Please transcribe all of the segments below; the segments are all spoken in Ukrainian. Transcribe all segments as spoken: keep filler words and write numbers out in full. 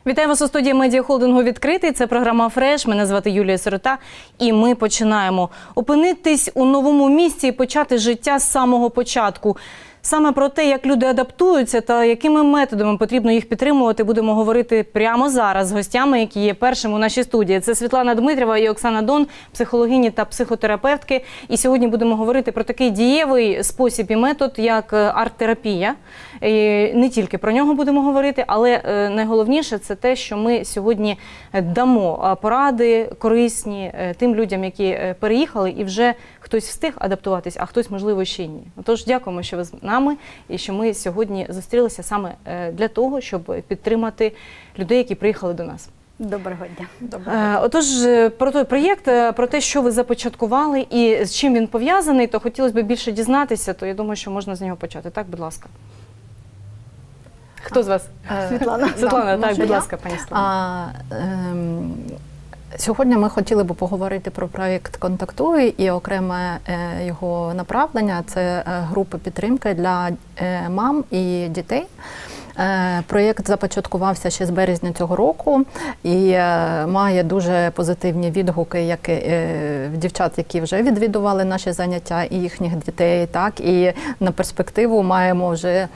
Вітаю вас у студії медіахолдингу «Відкритий». Це програма «Фреш». Мене звати Юлія Сирота. І ми починаємо. Опинитись у новому місці і почати життя з самого початку. Саме про те, як люди адаптуються та якими методами потрібно їх підтримувати, будемо говорити прямо зараз з гостями, які є першими у нашій студії. Це Світлана Дмитрєва і Оксана Дон, психологині та психотерапевтки. І сьогодні будемо говорити про такий дієвий спосіб і метод, як арт-терапія. І не тільки про нього будемо говорити, але найголовніше – це те, що ми сьогодні дамо поради корисні тим людям, які переїхали і вже хтось встиг адаптуватись, а хтось, можливо, ще ні. Тож дякуємо, що ви з нами і що ми сьогодні зустрілися саме для того, щоб підтримати людей, які приїхали до нас. Доброго дня. Доброго дня. Отож, про той проєкт, про те, що ви започаткували і з чим він пов'язаний, то хотілося б більше дізнатися, то я думаю, що можна з нього почати. Так, будь ласка. Хто з вас? Світлана. Світлана, да, так, будь я? ласка, пані Світлана. Ем... Сьогодні ми хотіли б поговорити про проєкт «Контактуй» і окреме його направлення – це групи підтримки для мам і дітей. Проєкт започаткувався ще з березня цього року і має дуже позитивні відгуки як в дівчат, які вже відвідували наші заняття, і їхніх дітей, так і на перспективу маємо вже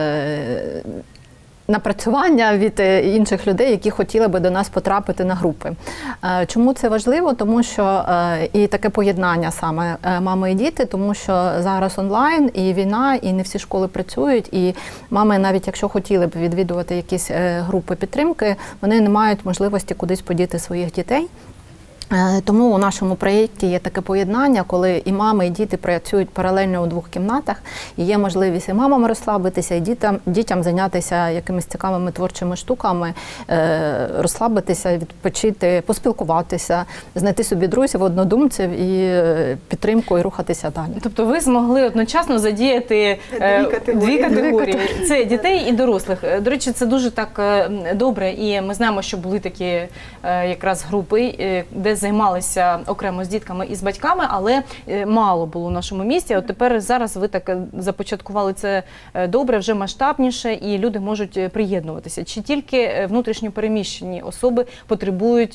напрацювання від інших людей, які хотіли би до нас потрапити на групи. Чому це важливо? Тому що і таке поєднання саме мами і діти, тому що зараз онлайн і війна, і не всі школи працюють, і мами, навіть якщо хотіли б відвідувати якісь групи підтримки, вони не мають можливості кудись подіти своїх дітей. Тому у нашому проєкті є таке поєднання, коли і мами, і діти працюють паралельно у двох кімнатах, і є можливість і мамам розслабитися, і дітям, дітям зайнятися якимись цікавими творчими штуками, розслабитися, відпочити, поспілкуватися, знайти собі друзів, однодумців і підтримку, і рухатися далі. Тобто ви змогли одночасно задіяти дві категорії. Дві категорії. Це дітей і дорослих. До речі, це дуже так добре, і ми знаємо, що були такі якраз групи, де займалися окремо з дітками і з батьками, але мало було в нашому місті. От тепер зараз ви так започаткували це добре, вже масштабніше, і люди можуть приєднуватися. Чи тільки внутрішньо переміщені особи потребують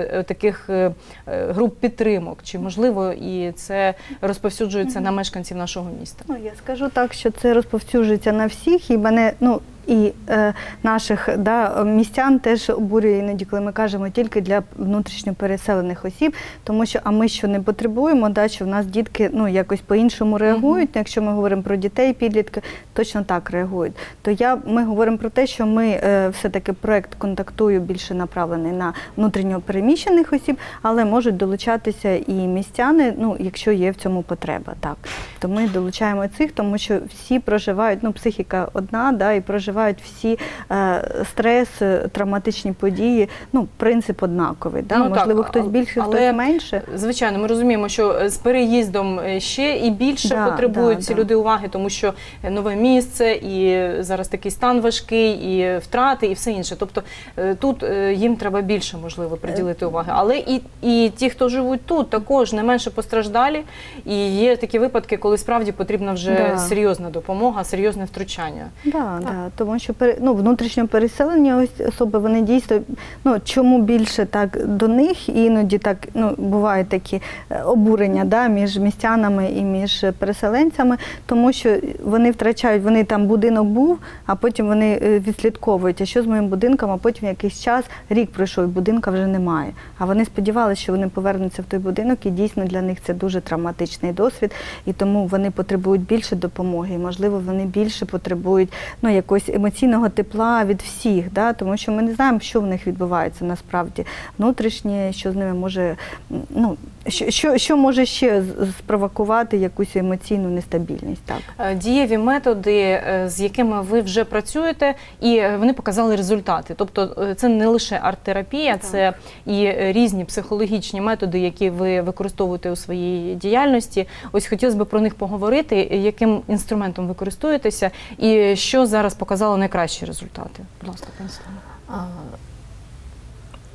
таких груп підтримок? Чи, можливо, і це розповсюджується на мешканців нашого міста? Ну, я скажу так, що це розповсюджується на всіх, і мене, ну, і е, наших да, містян теж обурює іноді, коли ми кажемо тільки для внутрішньо переселених осіб, тому що, а ми що не потребуємо, да, що в нас дітки ну, якось по-іншому реагують, mm-hmm. якщо ми говоримо про дітей, підлітки, точно так реагують. То я, ми говоримо про те, що ми е, все-таки проєкт «Контактую» більше направлений на внутрішньо переміщених осіб, але можуть долучатися і містяни, ну, якщо є в цьому потреба. Так. То ми долучаємо цих, тому що всі проживають, ну, психіка одна, да, і проживають всі е, стрес, травматичні події, ну, принцип однаковий. Да? Ну, можливо, так, хтось більше, але, хтось менше. Звичайно, ми розуміємо, що з переїздом ще і більше да, потребують да, ці да. люди уваги, тому що нове місце, і зараз такий стан важкий, і втрати, і все інше. Тобто тут їм треба більше, можливо, приділити уваги. Але і, і ті, хто живуть тут, також не менше постраждалі. І є такі випадки, коли справді потрібна вже да. серйозна допомога, серйозне втручання. Да, да, тому що ну, внутрішньо переселені особи, вони дійсно, ну, чому більше так до них, іноді так, ну, бувають такі обурення, да, між містянами і між переселенцями, тому що вони втрачають, вони там будинок був, а потім вони відслідковують, а що з моїм будинком, а потім якийсь час, рік пройшов, і будинка вже немає. А вони сподівалися, що вони повернуться в той будинок, і дійсно для них це дуже травматичний досвід, і тому вони потребують більше допомоги, і, можливо, вони більше потребують, ну, якогось емоційного тепла від всіх, да? Тому що ми не знаємо, що в них відбувається насправді внутрішнє, що з ними може, ну, що, що, що може ще спровокувати якусь емоційну нестабільність. Так? Дієві методи, з якими ви вже працюєте, і вони показали результати. Тобто це не лише арт-терапія, так. це і різні психологічні методи, які ви використовуєте у своїй діяльності. Ось хотілося б про них поговорити, яким інструментом ви користуєтеся, і що зараз показало найкращі результати. Будь ласка, пані Світлана.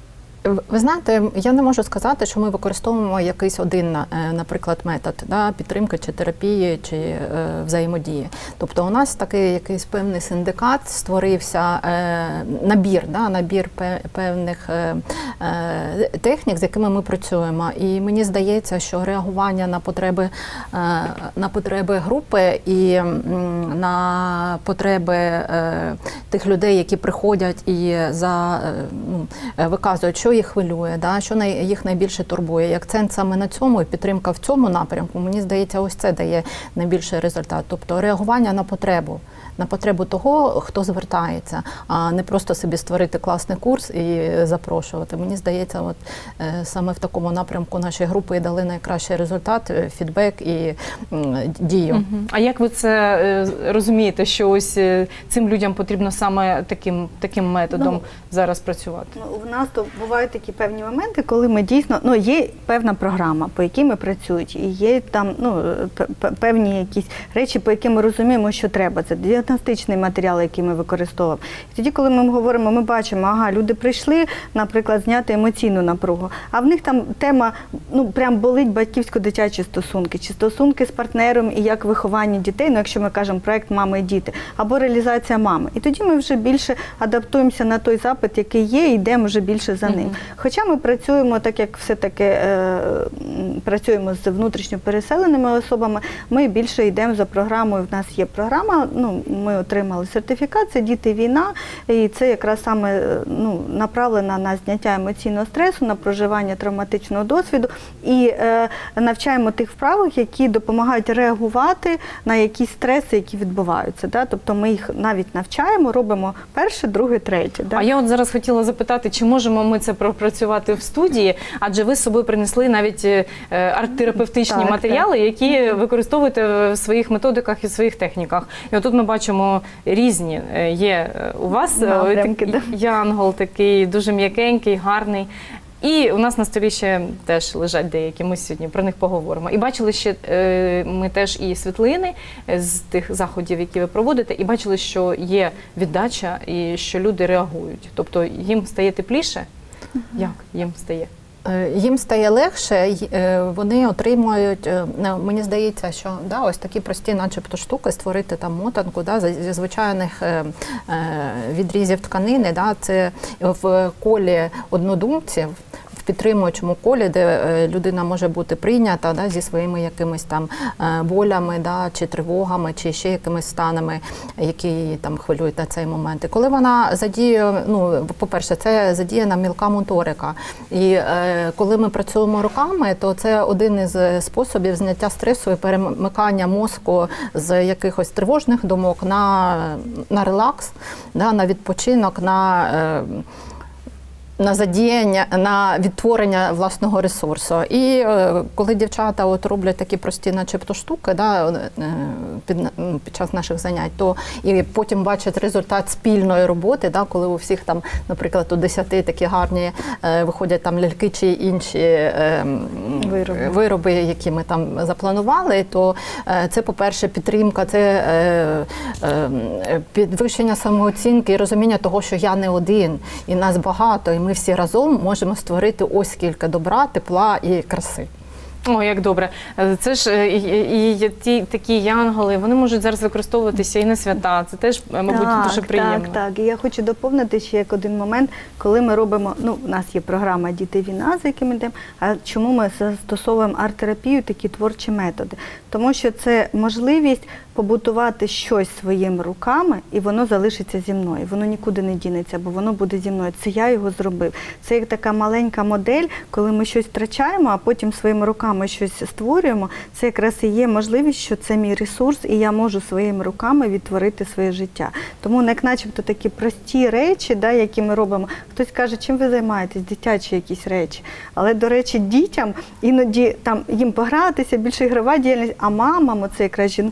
Ви знаєте, я не можу сказати, що ми використовуємо якийсь один, наприклад, метод да, підтримки чи терапії, чи е, взаємодії. Тобто у нас такий якийсь певний синдикат створився, е, набір, да, набір певних е, е, технік, з якими ми працюємо. І мені здається, що реагування на потреби, е, на потреби групи і м, на потреби е, тих людей, які приходять і за, е, ну, виказують, що їх хвилює, да, що най, їх найбільше турбує. І акцент саме на цьому і підтримка в цьому напрямку, мені здається, ось це дає найбільший результат. Тобто реагування на потребу, на потребу того, хто звертається, а не просто собі створити класний курс і запрошувати. Мені здається, от е, саме в такому напрямку наші групи дали найкращий результат, фідбек і м, дію. Угу. А як ви це е, розумієте, що ось е, цим людям потрібно саме таким, таким методом ну, зараз працювати? Ну, у нас то бувають такі певні моменти, коли ми дійсно, ну, є певна програма, по якій ми працюємо, і є там, ну, певні якісь речі, по яким ми розуміємо, що треба. Це діагностичний матеріал, який ми використовуємо. І тоді, коли ми говоримо, ми бачимо, ага, люди прийшли, наприклад, зняти емоційну напругу, а в них там тема, ну, прям болить батьківсько-дитячі стосунки, чи стосунки з партнером і як виховання дітей, ну, якщо ми кажемо проект «Мама і діти», або реалізація мами. І тоді ми вже більше адаптуємося на той запит, який є, і йдемо вже більше за ним. Mm-hmm. Хоча ми працюємо, так як все-таки е, працюємо з внутрішньо переселеними особами, ми більше йдемо за програмою, в нас є програма, ну, ми отримали сертифікат, це «Діти. Війна», і це якраз саме, ну, направлена на зняття емоційного стресу, на проживання травматичного досвіду і е, навчаємо тих вправах, які допомагають реагувати на якісь стреси, які відбуваються. Да? Тобто ми їх навіть навчаємо, робимо перше, друге, третє. Да? А я от зараз хотіла запитати, чи можемо ми це пропрацювати в студії, адже ви з собою принесли навіть е, арт-терапевтичні так, матеріали, так. які використовуєте в своїх методиках і в своїх техніках. І отут ми бачимо різні. Є у вас напрямки, такий да. янгол такий, дуже м'якенький, гарний. І у нас на столі ще теж лежать деякі, ми сьогодні про них поговоримо. І бачили ще ми теж і світлини з тих заходів, які ви проводите, і бачили, що є віддача і що люди реагують. Тобто їм стає тепліше? Угу. Як їм стає? Їм стає легше, вони отримують, мені здається, що да, ось такі прості начебто штуки, створити там мотанку да, зі звичайних відрізів тканини, да, це в колі однодумців, в підтримуючому колі, де людина може бути прийнята да, зі своїми якимись там болями да, чи тривогами, чи ще якимись станами, які її там хвилюють на цей момент. І коли вона задіює, ну, по-перше, це задіяна мілка моторика. І е, коли ми працюємо руками, то це один із способів зняття стресу і перемикання мозку з якихось тривожних думок на, на релакс, да, на відпочинок, на е, на задіяння, на відтворення власного ресурсу. І е, коли дівчата от роблять такі прості начебто штуки да, е, під, під час наших занять, то і потім бачать результат спільної роботи, да, коли у всіх там, наприклад, у десяти такі гарні е, виходять там ляльки чи інші е, вироби. вироби, які ми там запланували, то е, це, по-перше, підтримка, це е, е, підвищення самооцінки і розуміння того, що я не один, і нас багато, і ми всі разом можемо створити ось скільки добра, тепла і краси. О, як добре. Це ж і, і, і ті такі янголи, вони можуть зараз використовуватися і на свята. Це теж, мабуть, так, дуже приємно. Так, так. І я хочу доповнити ще як один момент, коли ми робимо, ну, у нас є програма «Діти. Війна», за яким йдемо, а чому ми застосовуємо арт-терапію, такі творчі методи? Тому що це можливість побудувати щось своїми руками, і воно залишиться зі мною. Воно нікуди не дінеться, бо воно буде зі мною. Це я його зробив. Це як така маленька модель, коли ми щось втрачаємо, а потім своїми руками щось створюємо. Це якраз і є можливість, що це мій ресурс, і я можу своїми руками відтворити своє життя. Тому, як начебто, такі прості речі, да, які ми робимо. Хтось каже, чим ви займаєтесь, дитячі якісь речі. Але, до речі, дітям іноді там їм погратися, більше ігрова діяльність, а мамам, це якраз жінкам, це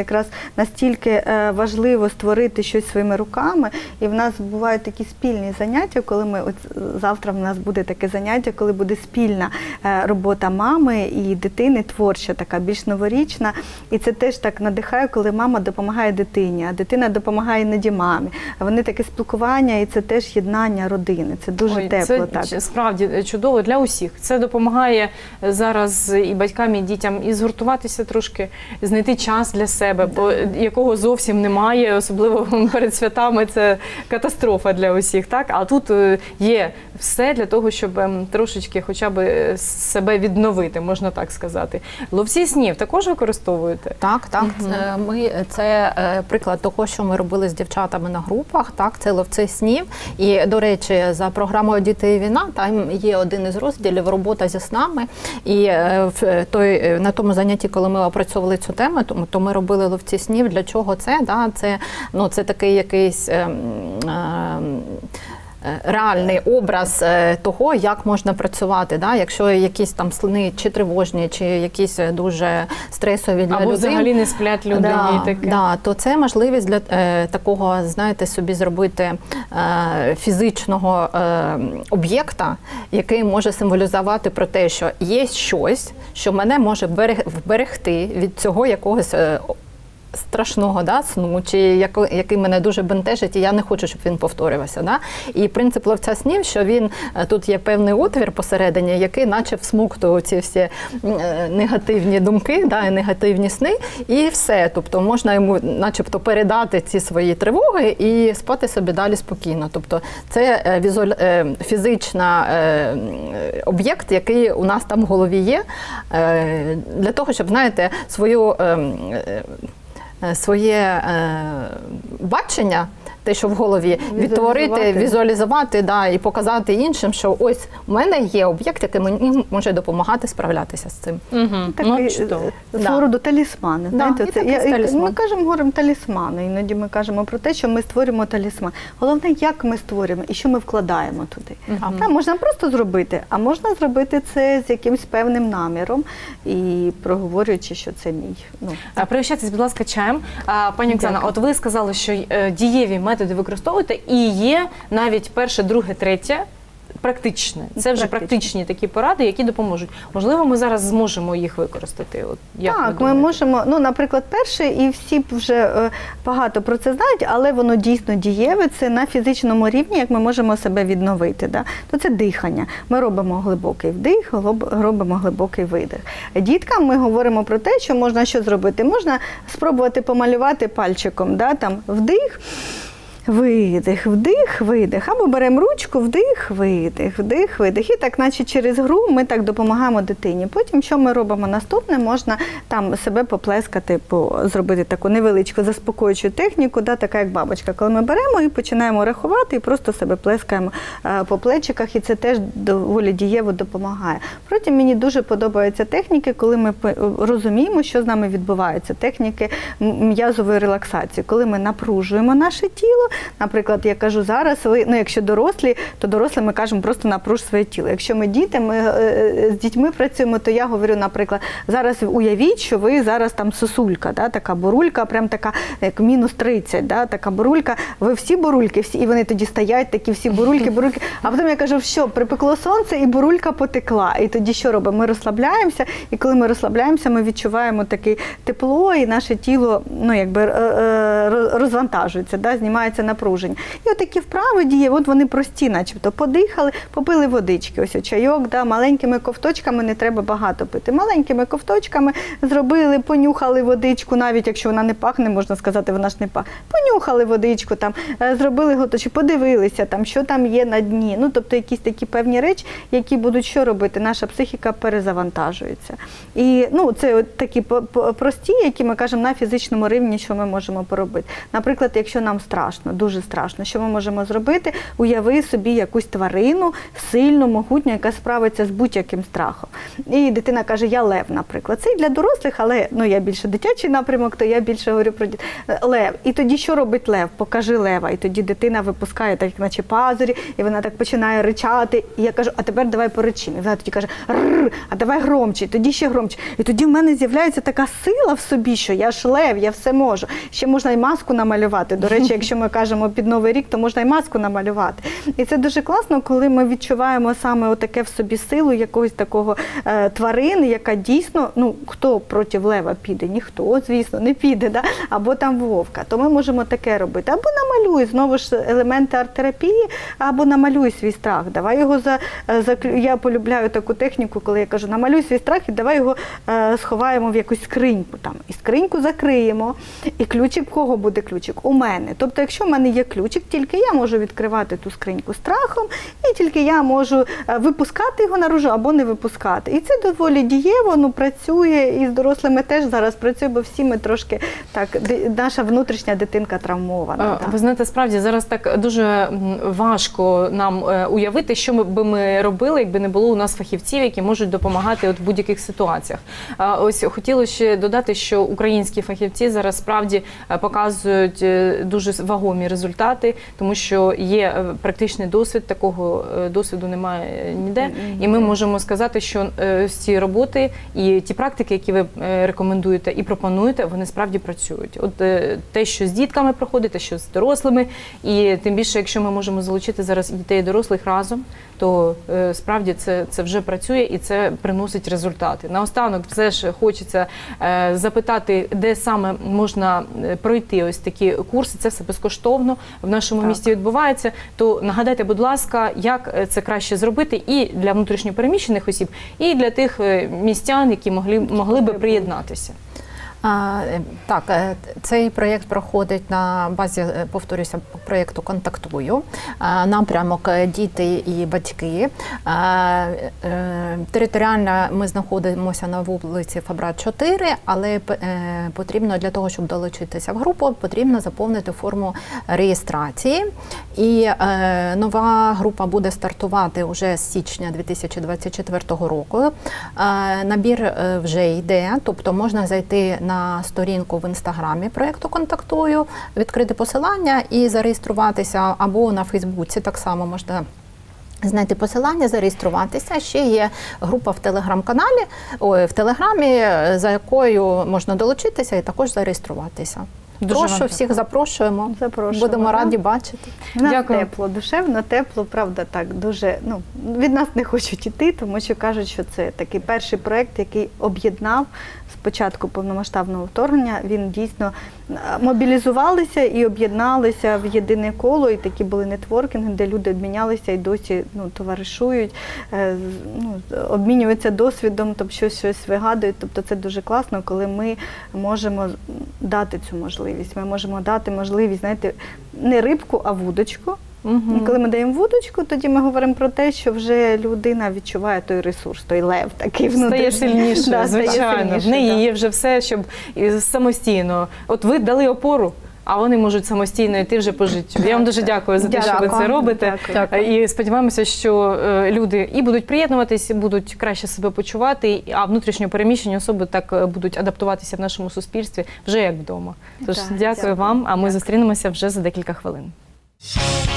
якраз настільки е, важливо створити щось своїми руками. І в нас бувають такі спільні заняття, коли ми, от завтра в нас буде таке заняття, коли буде спільна е, робота мами і дитини, творча така, більш новорічна. І це теж так надихає, коли мама допомагає дитині, а дитина допомагає іноді мамі. А вони таке спілкування, і це теж єднання родини. Це дуже Ой, тепло. це так. справді чудово для усіх. Це допомагає зараз і батькам, і дітям і згуртуватися трошки, знайти час для себе, бо якого зовсім немає, особливо перед святами, це катастрофа для усіх, так? А тут є все для того, щоб трошечки хоча б себе відновити, можна так сказати. Ловці снів також використовуєте? Так, так. Угу. Це, ми, це е, приклад того, що ми робили з дівчатами на групах, так, це ловці снів. І, до речі, за програмою «Діти і війна» там є один із розділів «Робота зі снами». І е, в той, на тому занятті, коли ми опрацьовували цю тему, то, то ми робили ловці снів. Для чого це? Да? Це, ну, це такий якийсь... Е, е, реальний образ того, як можна працювати, да? Якщо якісь там сни чи тривожні, чи якісь дуже стресові для Або людей. Або взагалі не сплять людині. Да, таке. да, то це можливість для е, такого, знаєте, собі зробити е, фізичного е, об'єкта, який може символізувати про те, що є щось, що мене може вберегти від цього якогось е, страшного, да, сну, чи який мене дуже бентежить, і я не хочу, щоб він повторювався. Да? І принцип ловця снів, що він, тут є певний отвір посередині, який наче всмоктує ці всі негативні думки, да, негативні сни, і все. Тобто можна йому начебто передати ці свої тривоги і спати собі далі спокійно. Тобто це візуаль... фізична об'єкт, який у нас там в голові є, для того, щоб, знаєте, свою своє е, бачення, те, що в голові, відтворити, візуалізувати, да, і показати іншим, що ось у мене є об'єкт, який мені може допомагати справлятися з цим. Угу. Такий свого роду талісмани. Да, знаєте, це, я, талісман. Ми кажемо, говоримо талісмани, іноді ми кажемо про те, що ми створюємо талісман. Головне, як ми створюємо і що ми вкладаємо туди. Угу. Та, можна просто зробити, а можна зробити це з якимось певним наміром і проговорюючи, що це мій. Ну. Пригощайтесь, будь ласка, чаєм. Пані Оксана, от ви сказали, що дієві методи використовуєте, і є навіть перше, друге, третє практичне. Це вже практичні такі поради, які допоможуть. Можливо, ми зараз зможемо їх використати. От, як так, ми можемо, ну, наприклад, перше, і всі вже е, багато про це знають, але воно дійсно дієве, це на фізичному рівні, як ми можемо себе відновити. Да? То це дихання. Ми робимо глибокий вдих, робимо глибокий видих. Діткам ми говоримо про те, що можна що зробити. Можна спробувати помалювати пальчиком, да? Там вдих, видих, вдих, видих. Або беремо ручку, вдих, видих, вдих, видих. І так, наче через гру ми так допомагаємо дитині. Потім, що ми робимо наступне, можна там себе поплескати, по, зробити таку невеличку заспокоюючу техніку, да, така як бабочка. Коли ми беремо і починаємо рахувати, і просто себе плескаємо а, по плечиках, і це теж доволі дієво допомагає. Потім мені дуже подобаються техніки, коли ми розуміємо, що з нами відбувається. Техніки м'язової релаксації, коли ми напружуємо наше тіло. Наприклад, я кажу зараз, ви, ну, якщо дорослі, то дорослим ми кажемо просто напруж своє тіло. Якщо ми діти, ми е, з дітьми працюємо, то я говорю, наприклад, зараз уявіть, що ви зараз там сосулька, да, така бурулька, прям така, як мінус тридцять, да, така бурулька, ви всі бурульки, всі, і вони тоді стоять, такі всі бурульки, бурульки, а потім я кажу, що припекло сонце і бурулька потекла, і тоді що робимо? Ми розслабляємося, і коли ми розслабляємося, ми відчуваємо таке тепло, і наше тіло, ну, якби розвантажується, да, знімається напруження. І от такі вправи діє, от вони прості, начебто, подихали, попили водички, ось чайок, да, маленькими ковточками, не треба багато пити. Маленькими ковточками зробили, понюхали водичку, навіть якщо вона не пахне, можна сказати, вона ж не пахне. Понюхали водичку, там, зробили глоточок, подивилися, там, що там є на дні. Ну, тобто якісь такі певні речі, які будуть що робити? Наша психіка перезавантажується. І, ну, це от такі прості, які ми кажемо на фізичному рівні, що ми можемо поробити. Наприклад, якщо нам страшно, дуже страшно. Що ми можемо зробити? Уяви собі якусь тварину, сильну, могутню, яка справиться з будь-яким страхом. І дитина каже, я лев, наприклад. Це і для дорослих, але ну, я більше дитячий напрямок, то я більше говорю про дітей. Лев. І тоді що робить лев? Покажи лева. І тоді дитина випускає так, як наче пазурі, і вона так починає ричати. І я кажу, а тепер давай поричимо. І вона тоді каже, рррр, а давай громче, і тоді ще громче. І тоді в мене з'являється така сила в собі, що я ж лев, я все можу. Ще можна і маску намалювати. До речі, якщо ми кажемо під Новий рік, то можна і маску намалювати. І це дуже класно, коли ми відчуваємо саме отаке в собі силу якогось такого е, тварини, яка дійсно, ну, хто проти лева піде? Ніхто, звісно, не піде, да? Або там вовка. То ми можемо таке робити. Або намалюй, знову ж, елементи арт-терапії, або намалюй свій страх. Давай його за, за... Я полюбляю таку техніку, коли я кажу, намалюй свій страх і давай його е, сховаємо в якусь скриньку там. І скриньку закриємо. І ключик, в кого буде ключик? У мене. Тобто, якщо в мене є ключик, тільки я можу відкривати ту скриньку страхом, і тільки я можу випускати його наружу або не випускати. І це доволі дієво, ну, працює, і з дорослими теж зараз працює, бо всі ми трошки, так, наша внутрішня дитинка травмована. Ви знаєте, справді, зараз так дуже важко нам уявити, що ми би ми робили, якби не було у нас фахівців, які можуть допомагати от в будь-яких ситуаціях. Ось хотілося ще додати, що українські фахівці зараз справді показують дуже вагомі результати, тому що є практичний досвід, такого досвіду немає ніде. І ми можемо сказати, що ці роботи і ті практики, які ви рекомендуєте і пропонуєте, вони справді працюють. От те, що з дітками проходить, те, що з дорослими, і тим більше, якщо ми можемо залучити зараз і дітей, і дорослих разом, то е, справді це, це вже працює і це приносить результати. Наостанок все ж хочеться е, запитати, де саме можна пройти ось такі курси, це все безкоштовно в нашому так. місті відбувається, то нагадайте, будь ласка, як це краще зробити і для внутрішньопереміщених осіб, і для тих містян, які могли, могли би приєднатися. А, так, цей проєкт проходить на базі, повторюся, проєкту «Контактую». А, напрямок «Діти і батьки». А, е, територіально ми знаходимося на вулиці Фабра, чотири, але е, потрібно для того, щоб долучитися в групу, потрібно заповнити форму реєстрації. І е, нова група буде стартувати вже з січня дві тисячі двадцять четвертого року. Е, набір е, вже йде, тобто можна зайти на на сторінку в інстаграмі проєкту «Контактую», відкрити посилання і зареєструватися, або на Фейсбуці так само можна знайти посилання, зареєструватися. Ще є група в телеграм-каналі, ой, в телеграмі, за якою можна долучитися і також зареєструватися. Дуже Прошу, всіх запрошуємо. запрошуємо. Будемо так. раді бачити. В нас Дякую. тепло, душевно, тепло, правда, так, дуже, ну, від нас не хочуть іти, тому що кажуть, що це такий перший проєкт, який об'єднав з початку повномасштабного вторгнення. Він дійсно мобілізувалися і об'єдналися в єдине коло, і такі були нетворкінги, де люди обмінялися і досі, ну, товаришують, ну, обмінюються досвідом, тобто щось, щось вигадують. Тобто це дуже класно, коли ми можемо дати цю можливість. Ми можемо дати можливість, знаєте, не рибку, а вудочку. Угу. І коли ми даємо вудочку, тоді ми говоримо про те, що вже людина відчуває той ресурс, той лев такий внутрішній. Стає сильніше, да, звичайно. В неї да. є вже все, щоб самостійно. От ви дали опору, а вони можуть самостійно йти вже по життю. Я вам дуже дякую за те, що ви це робите. Дякую. І сподіваємося, що люди і будуть приєднуватись, будуть краще себе почувати, а внутрішньо переміщені особи так будуть адаптуватися в нашому суспільстві вже як вдома. Тож, дякую, дякую вам, а ми дякую. зустрінемося вже за декілька хвилин.